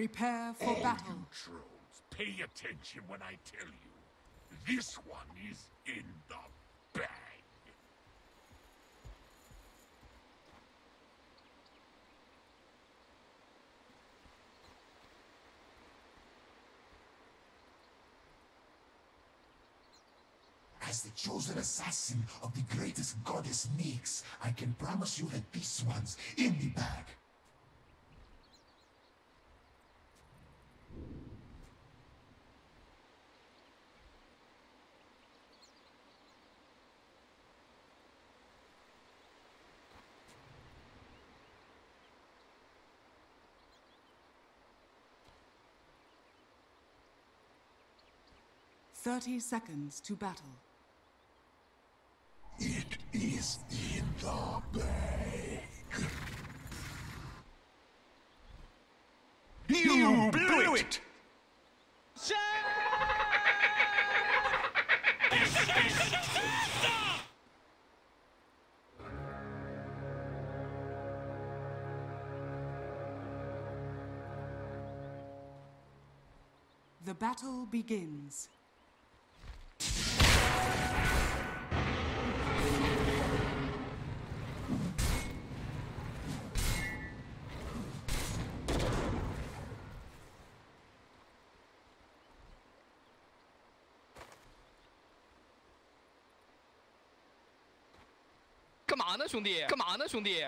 Prepare for battle. You trolls, pay attention when I tell you. This one is in the bag. As the chosen assassin of the greatest goddess Nyx, I can promise you that this one's in the bag. "30 seconds to battle. It is in the bag. You blew it! The battle begins. 干嘛呢，兄弟？干嘛呢，兄弟？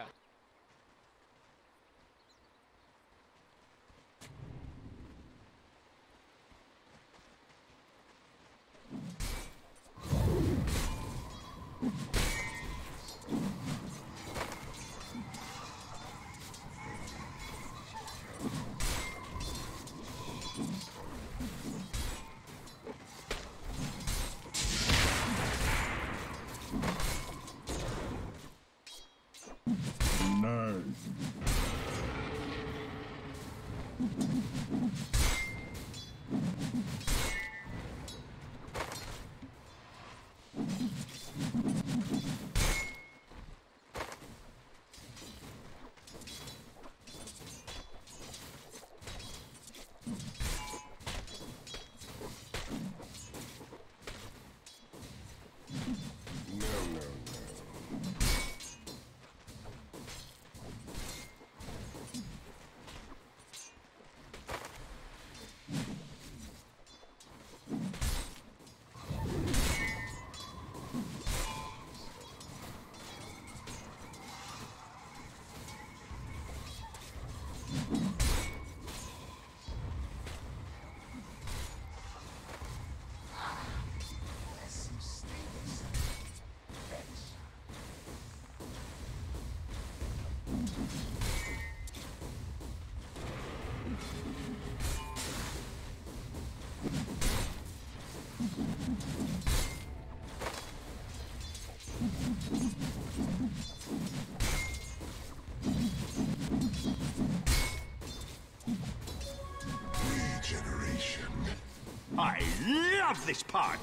Regeneration. I love this part!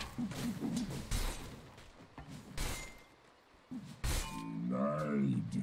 Nide.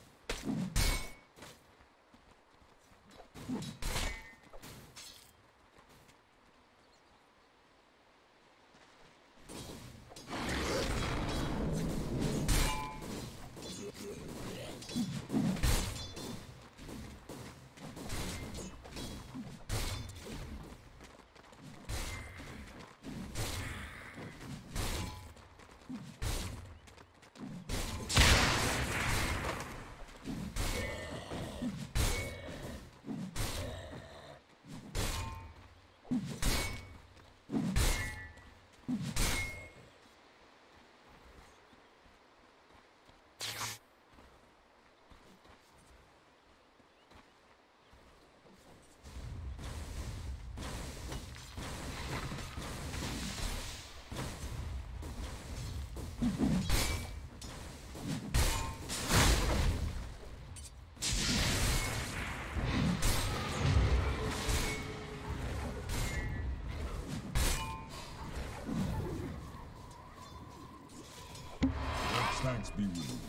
Thanks be with you.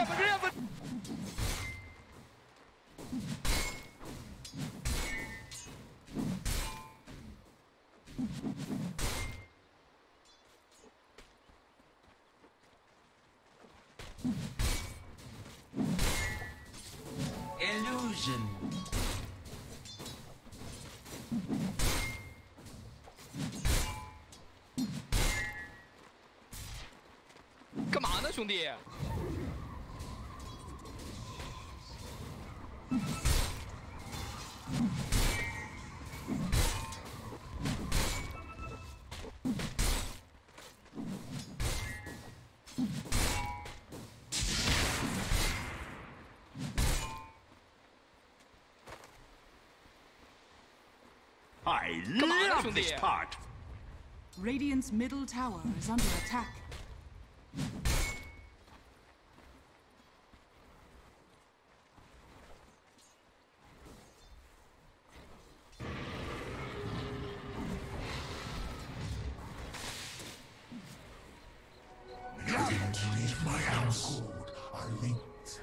Illusion. 干嘛呢，兄弟？ I Come on, love 兄弟。 this part. Radiant's middle tower is under attack. Radiant leave my house. Are linked.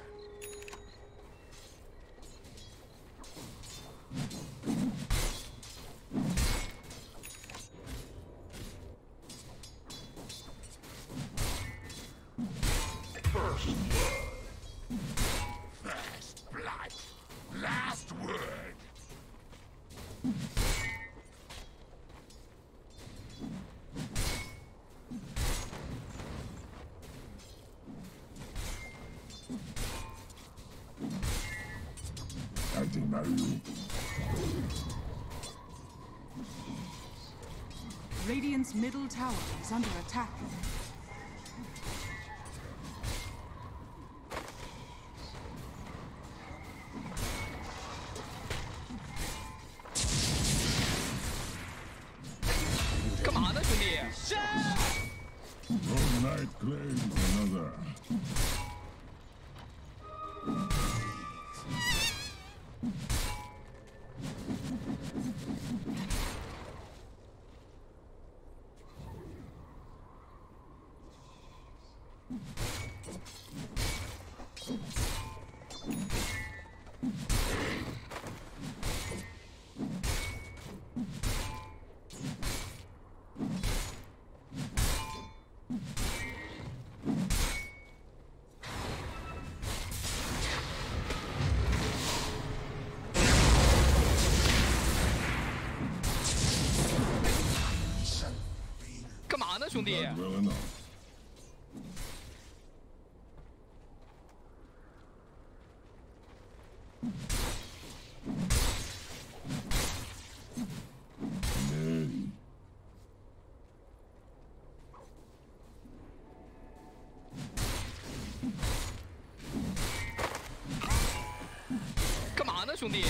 First blood. First blood. Last word. Acting Mario. Radiant's middle tower is under attack. One night claims another. 兄弟。 Not well enough. Nay. 干嘛呢，兄弟？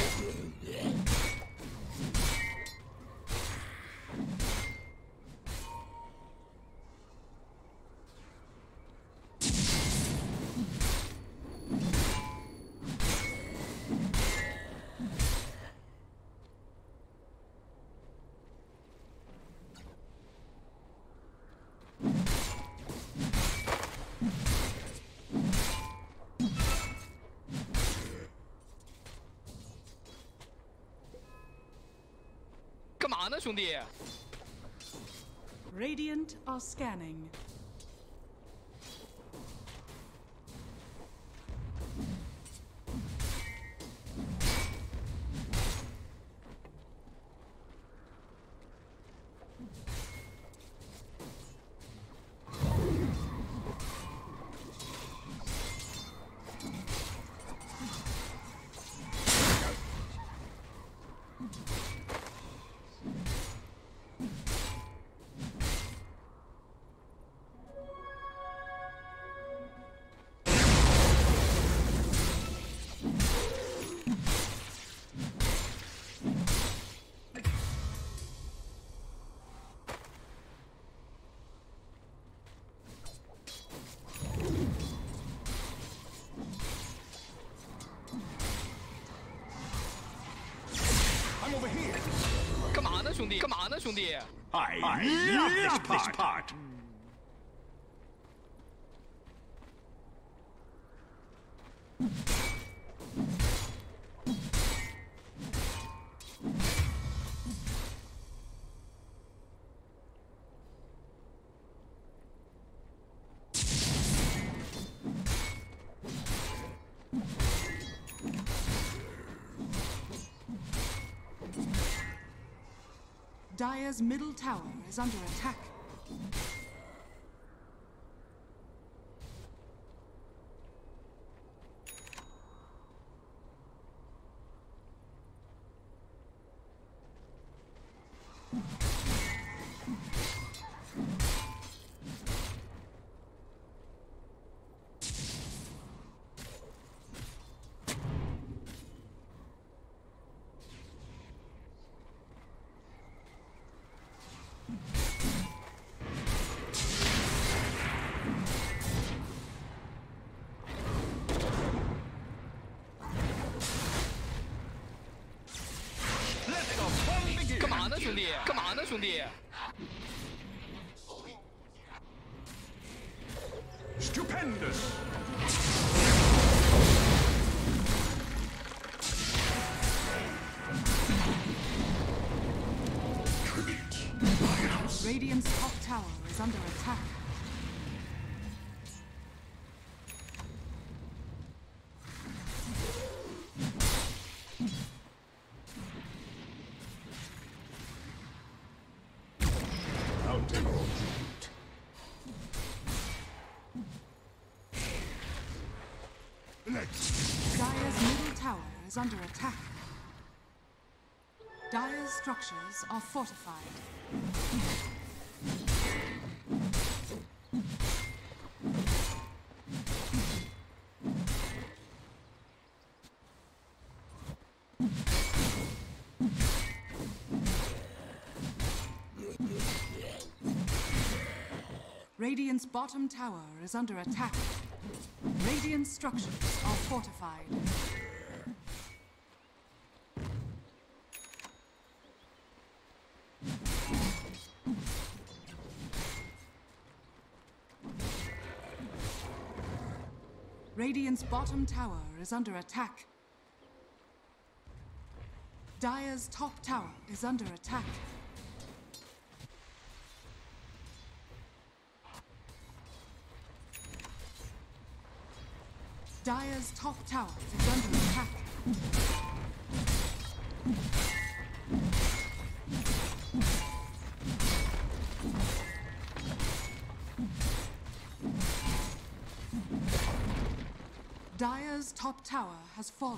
干嘛呢，兄弟？ Radiant are scanning. I'm over here. 干嘛呢，兄弟？干嘛呢，兄弟？ I love this part. Dire's middle tower is under attack. 干嘛呢，兄弟？干嘛呢，兄弟？ Stupendous! Radiant's top tower is under attack. I'll take all tribute. Dire's middle tower is under attack. Dire's structures are fortified. Radiant's bottom tower is under attack. Radiant structures are fortified. Radiant's bottom tower is under attack. Dire's top tower is under attack. Dire's top tower is under attack. Dire's top tower has fallen.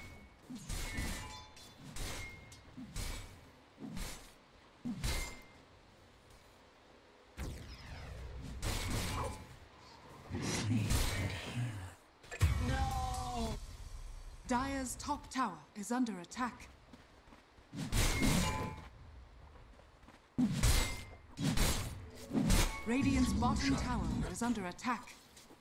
Dire's top tower is under attack. Radiant's bottom tower is under attack.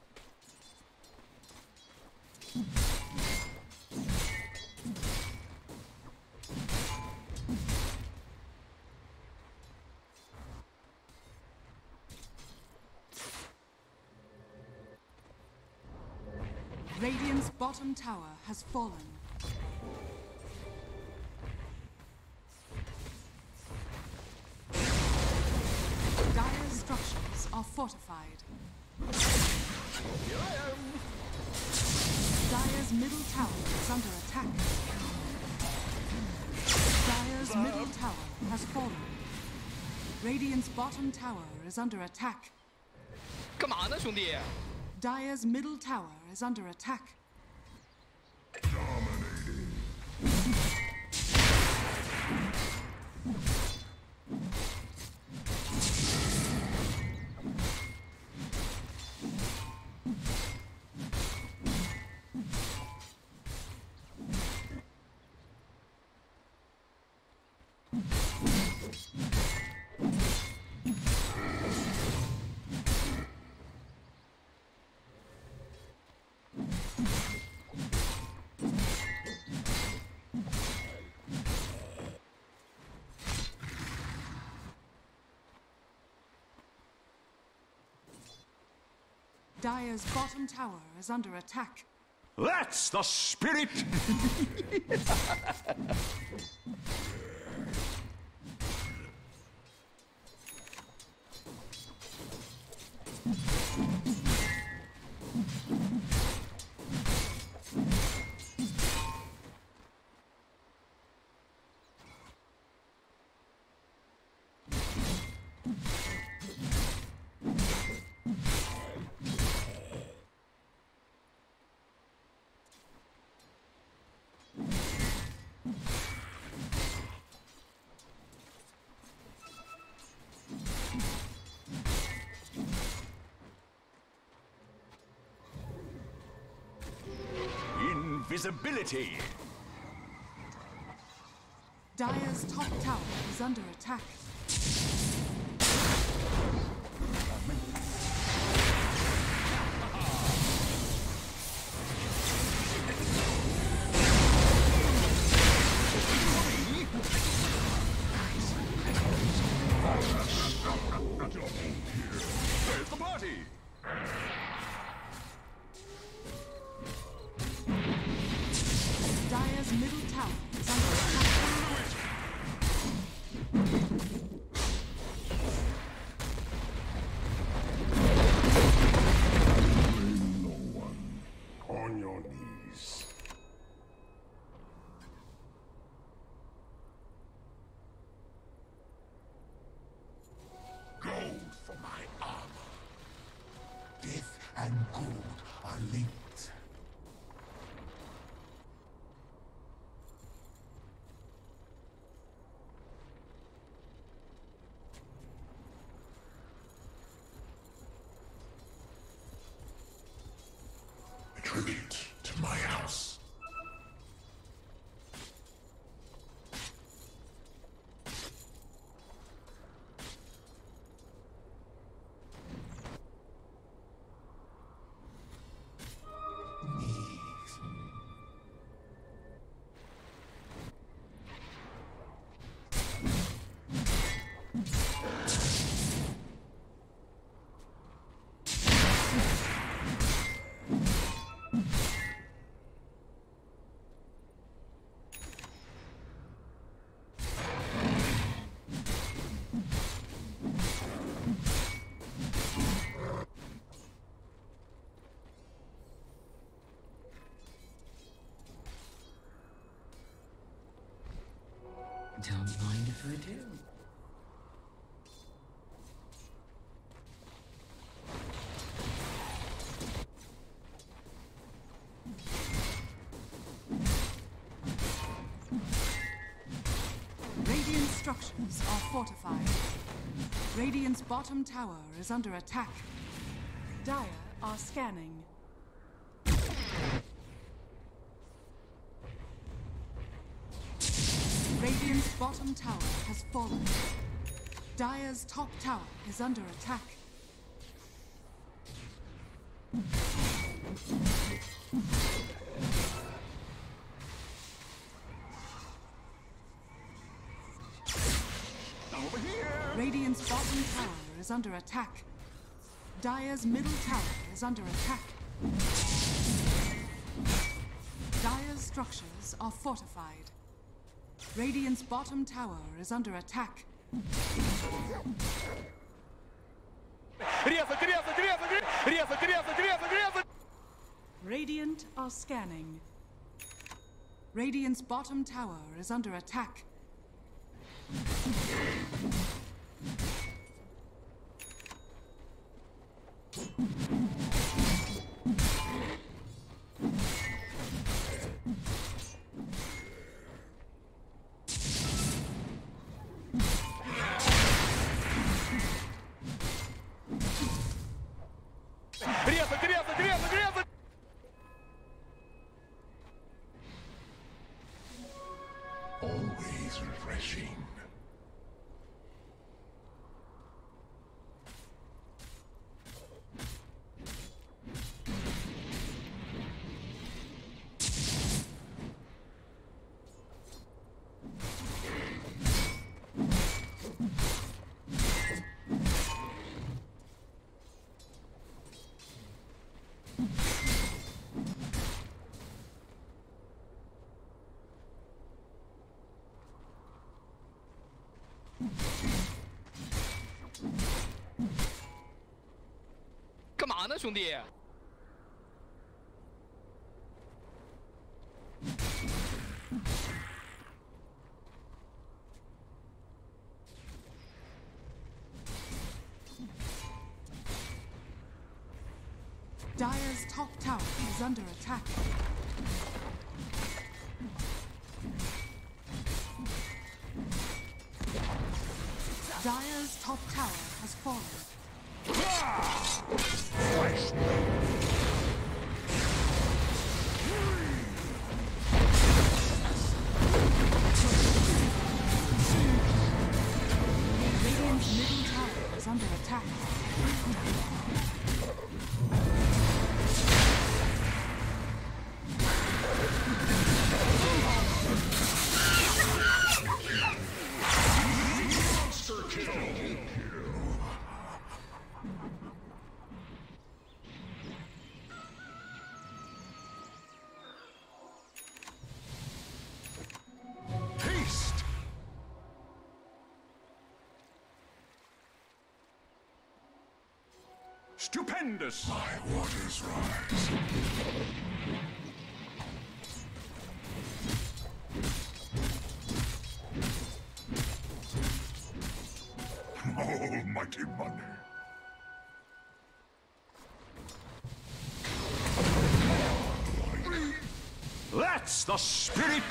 Radiant's bottom tower has fallen. Dire's structures are fortified. Dire's middle tower is under attack. Dire's middle tower has fallen. Radiant's bottom tower is under attack. 干嘛呢，兄弟？ Dire's middle tower is under attack. Dire's bottom tower is under attack. That's the spirit! Invisibility! Dire's top tower is under attack. Where's the party? Dire's middle tower is under attack. Blame no one. On your knees. Gold for my armor. Death and gold are linked. A tribute to my house. Don't mind if I do. Radiant structures are fortified. Radiant's bottom tower is under attack. Dire are scanning. Radiant's bottom tower has fallen. Dire's top tower is under attack. Over here! Radiant's bottom tower is under attack. Dire's middle tower is under attack. Dire's structures are fortified. Radiant's bottom tower is under attack. Radiant are scanning. Radiant's bottom tower is under attack. Always refreshing. 嘛呢，兄弟？ Dire's top tower is under attack. Dire's top tower has fallen. Radiant's middle tower is under attack. Haste! Stupendous! My waters rise. Almighty money. That's the spirit!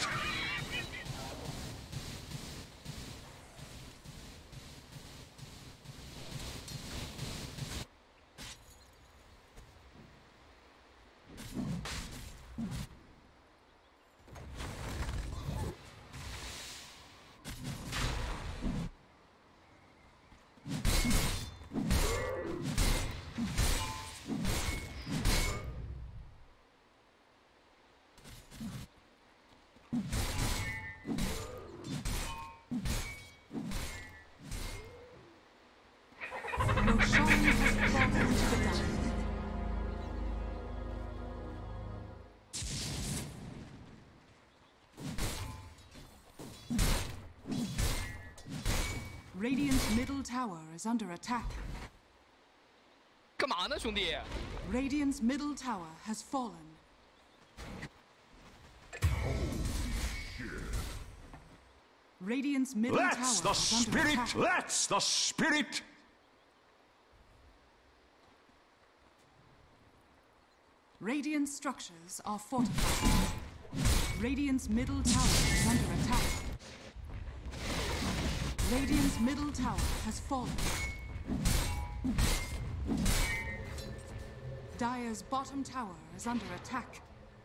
Roshan has fallen to the dark. Radiant's middle tower is under attack. 干嘛呢，兄弟？ Radiant's middle tower has fallen. Radiant's middle That's tower the is under spirit! attack. That's the spirit! Radiant structures are fortified. Radiant's middle tower is under attack. Radiant's middle tower has fallen. Dire's bottom tower is under attack.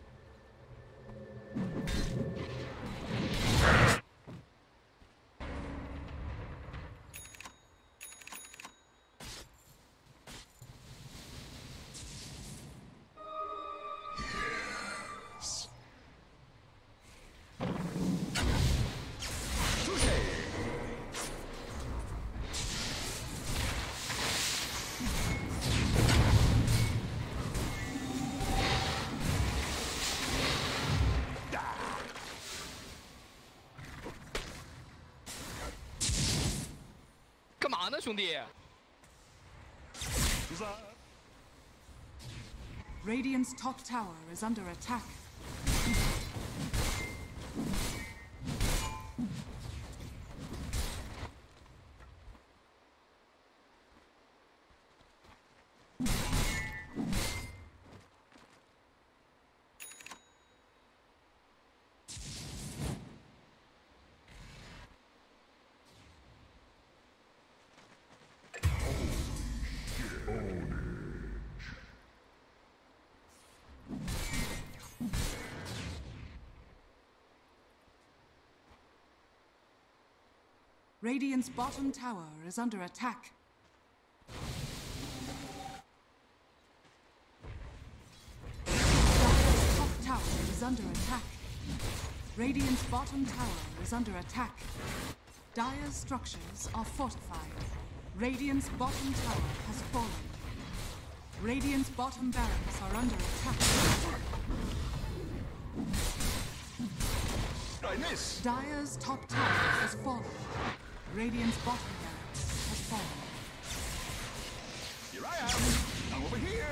兄弟。 Radiant's top tower is under attack. Radiant's bottom tower is under attack. Dire's top tower is under attack. Radiant's bottom tower is under attack. Dire's structures are fortified. Radiant's bottom tower has fallen. Radiant's bottom barracks are under attack. I miss. Dire's top tower has fallen. Radiant's bottom barracks has fallen. Here I am. Come over here.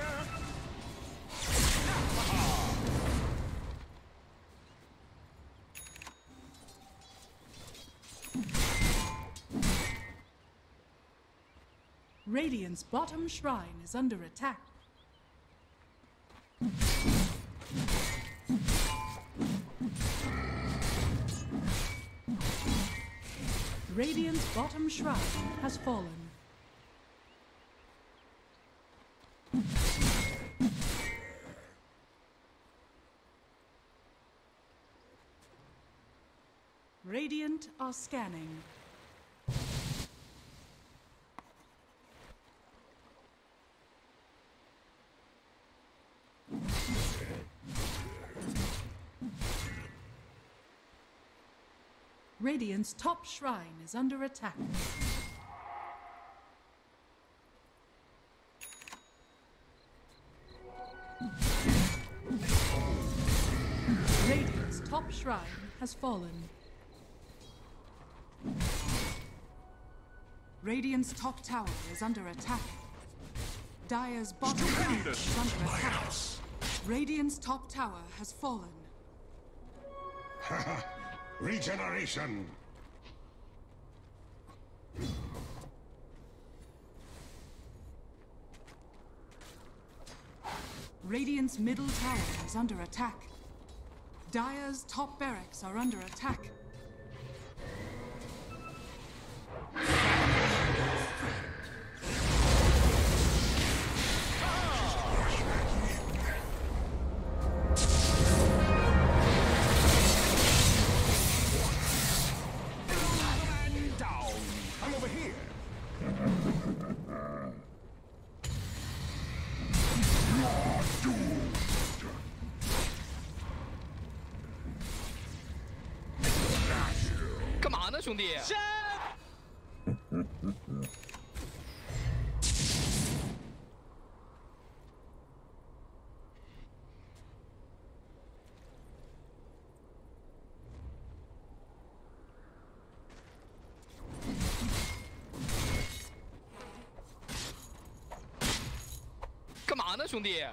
Radiant's bottom shrine is under attack. Radiant's bottom shrine has fallen. Radiant are scanning. Radiant's top shrine is under attack. Radiant's top shrine has fallen. Radiant's top tower is under attack. Dire's bottom tower is under attack. Radiant's top tower has fallen. Regeneration! Radiant's middle tower is under attack. Dire's top barracks are under attack. 兄弟。干嘛呢，兄弟？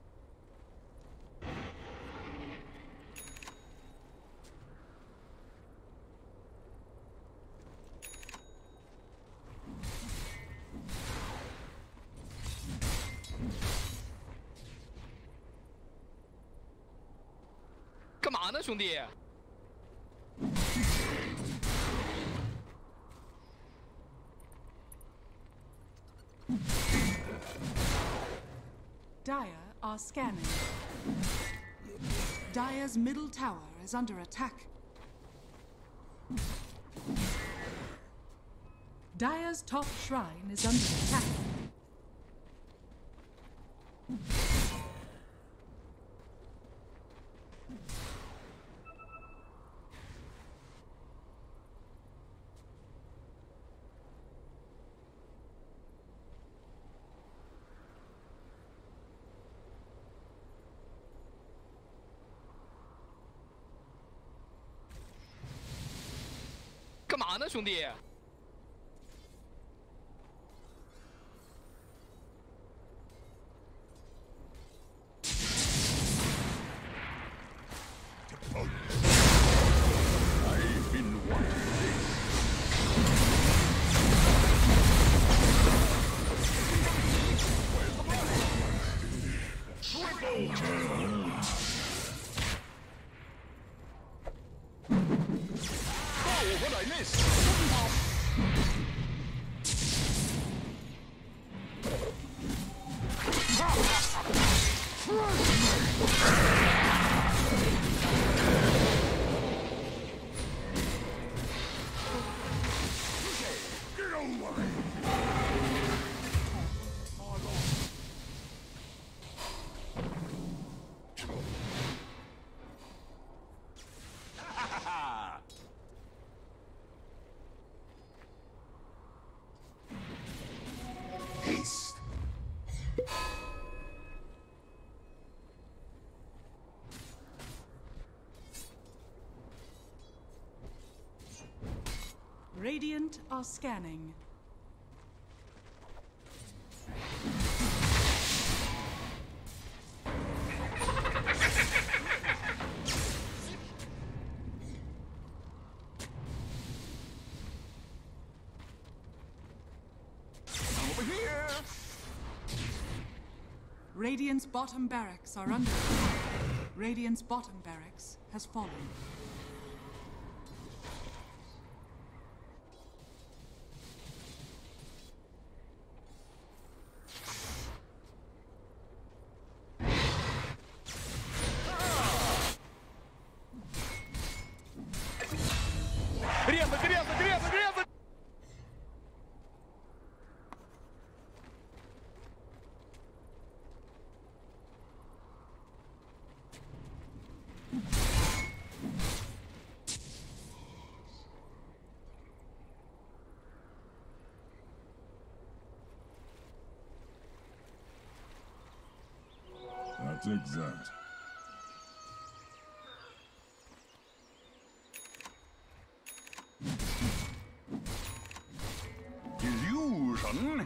干嘛呢，兄弟？ Dire are scanning. Dire's middle tower is under attack. Dire's top shrine is under attack. 干嘛呢，兄弟？ Haste. Radiant are scanning. Radiant's bottom barracks are under attack. Radiant's bottom barracks has fallen. Греза, греза, греза, греза! I'll take that. Illusion?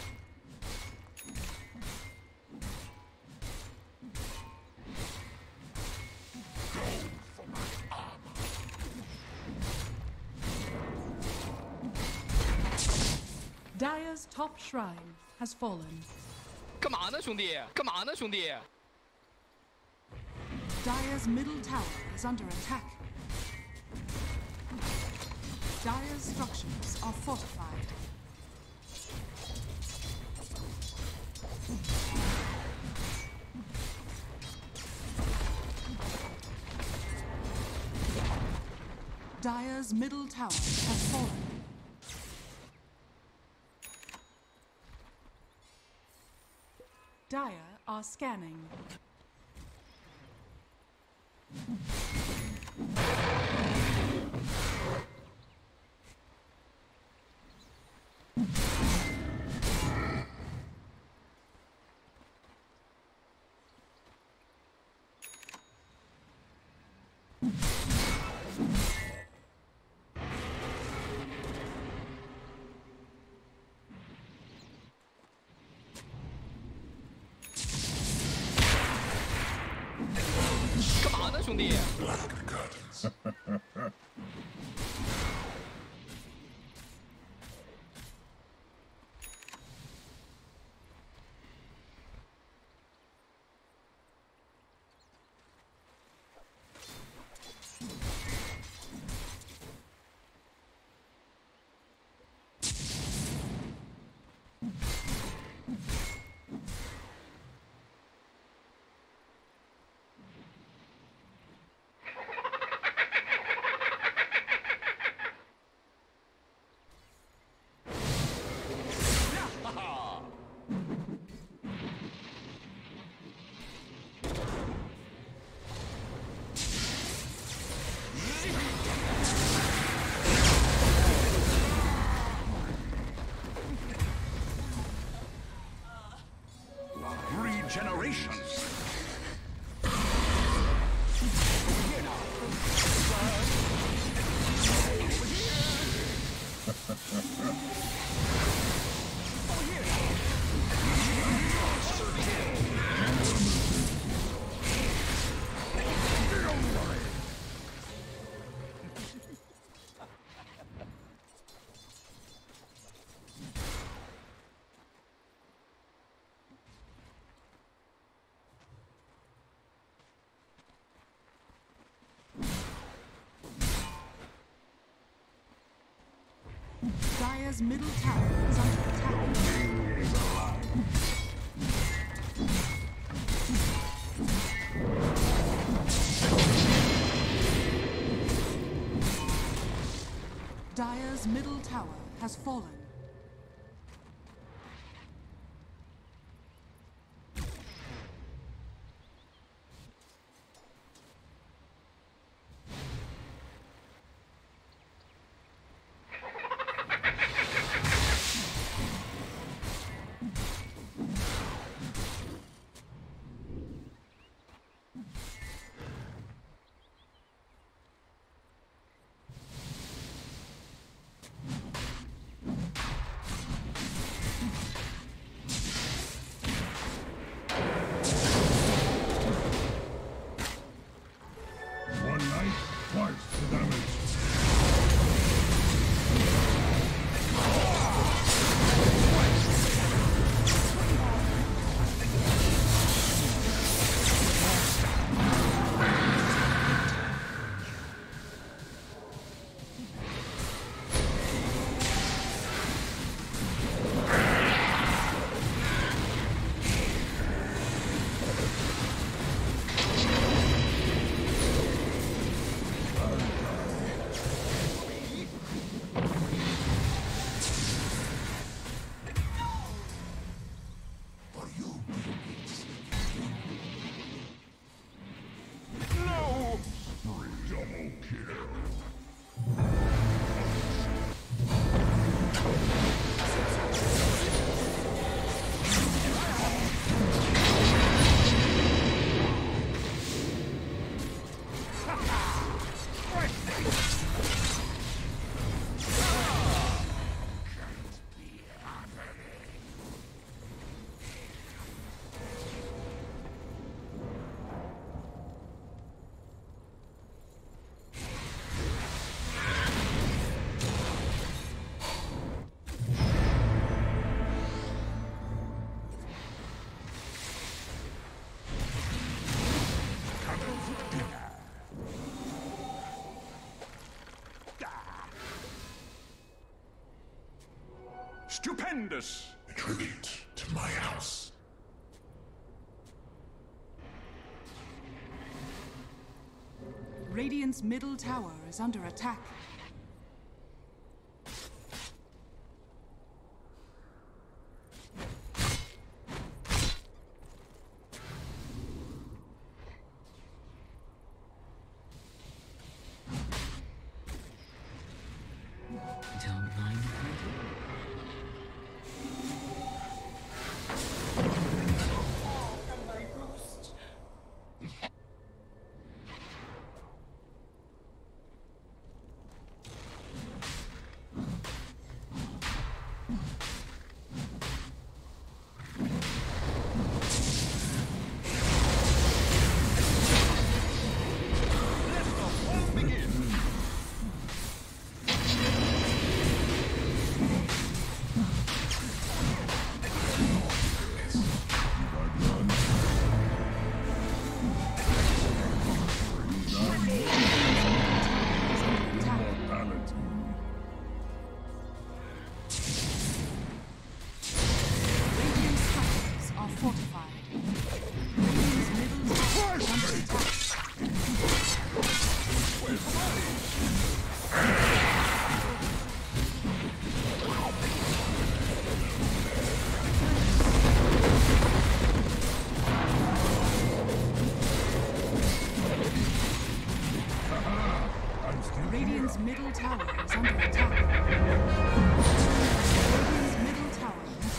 Dire's top shrine has fallen. 干嘛呢，兄弟？干嘛呢，兄弟？ Dire's middle tower is under attack. Dire's structures are fortified. Dire's middle tower has fallen. Dire are scanning. 兄弟。 Regeneration. Dire's middle tower is under attack. Dire's middle tower has fallen. Tremendous! A tribute to my house. Radiant's middle tower is under attack. Don't mind if I do. Radiant's middle tower is under attack. Radiant's middle tower has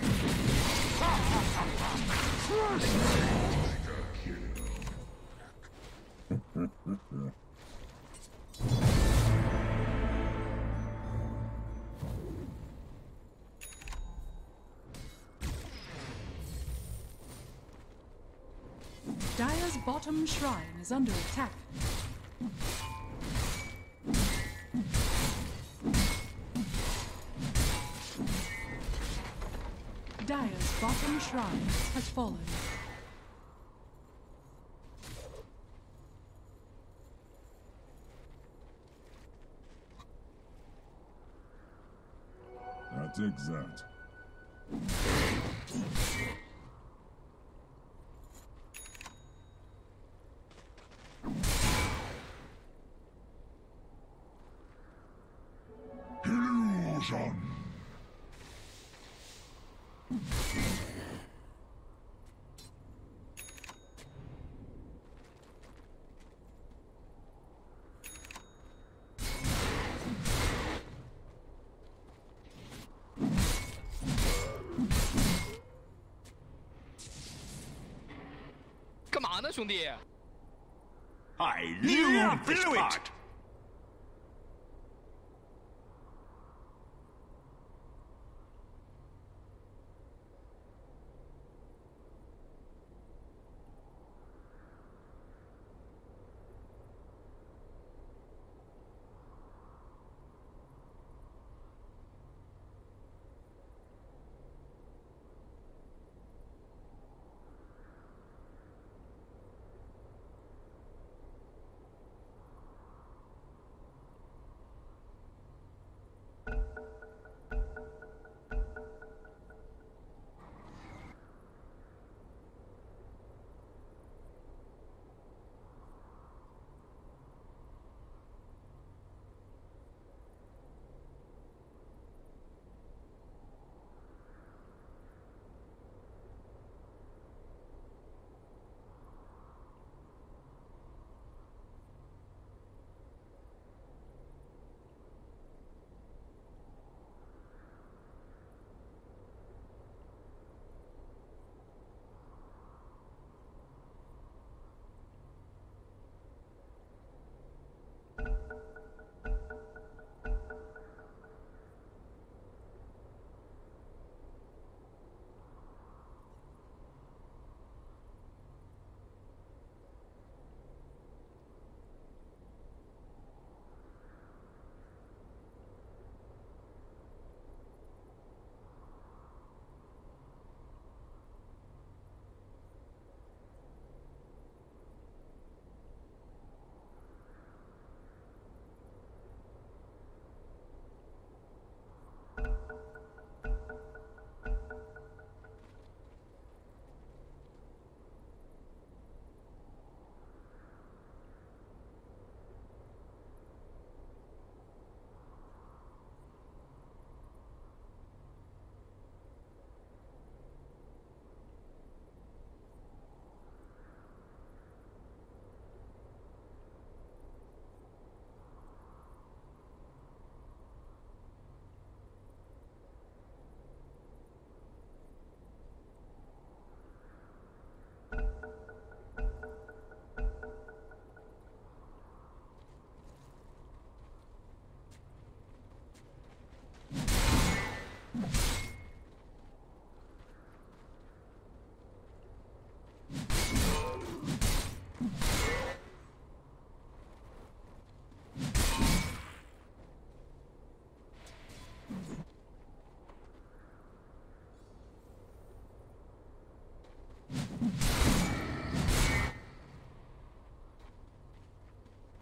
fallen. Dire's bottom shrine is under attack. Dire's bottom shrine has fallen. I'll take that. Illusion! 干嘛呢，兄弟？ I knew this part!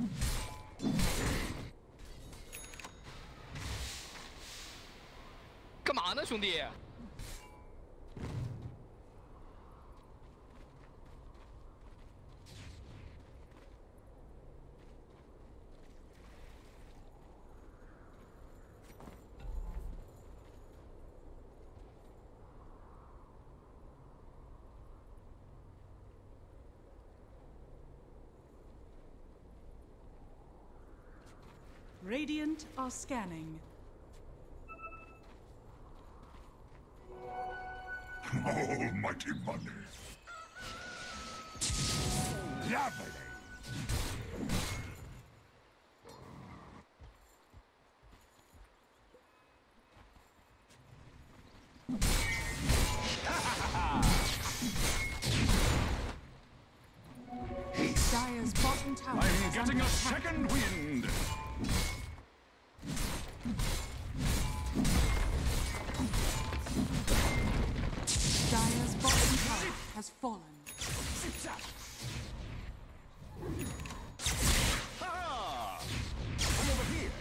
干嘛呢，兄弟？ Radiant are scanning. Almighty money. Lovely. Dire's bottom tower I'm is getting under a attack. second wind. Dire's bottom tower has fallen. Ha! I'm over here.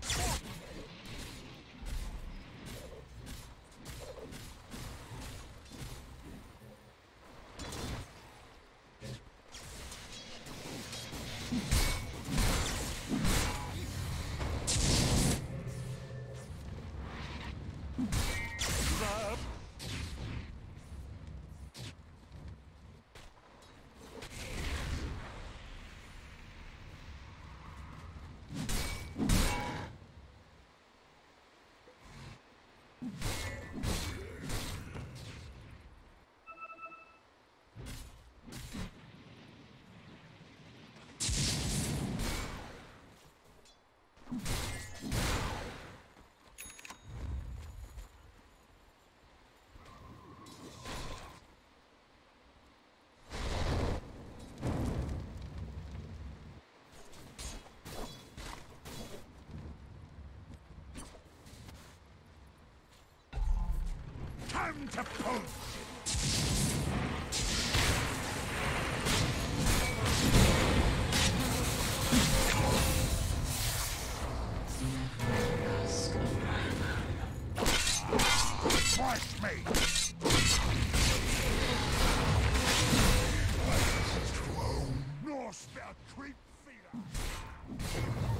Time to pull. Watch me. No spare creep feeder.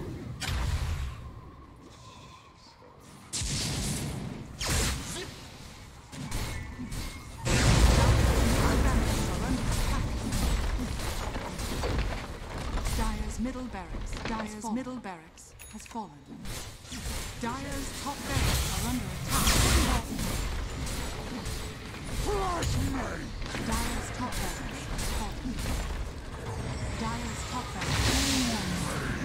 Dire's middle barracks has fallen. Dire's top barracks are under attack. Crush me! Dire's top barracks has fallen. Dire's top barracks.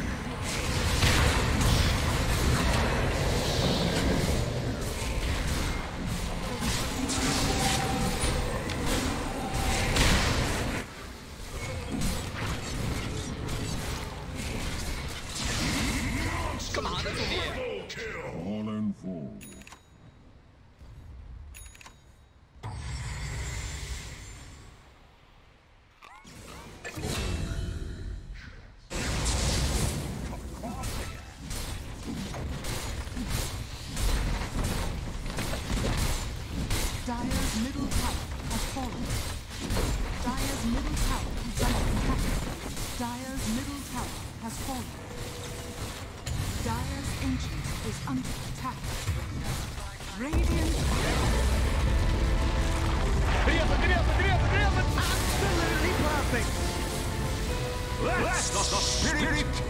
Fallen full. Dire's middle tower has fallen. Dire's middle tower is under attack. Dire's middle tower has fallen. Dire's ancient is under attack. Radiant. That's the spirit.